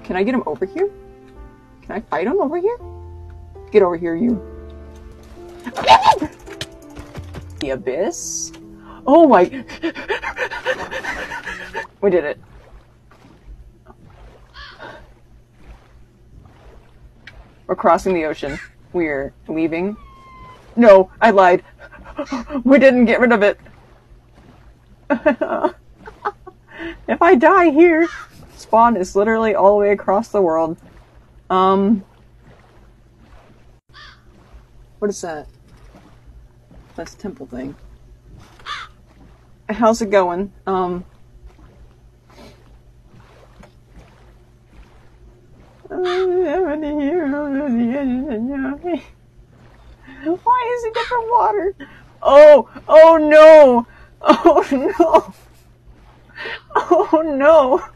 Can I get him over here? Can I fight him over here? Get over here, you. The abyss? Oh my... We did it. We're crossing the ocean. We're leaving. No, I lied. We didn't get rid of it. If I die here, spawn is literally all the way across the world. What is that? That's a temple thing. How's it going? Why is it different water? Oh no! Oh no! Oh no!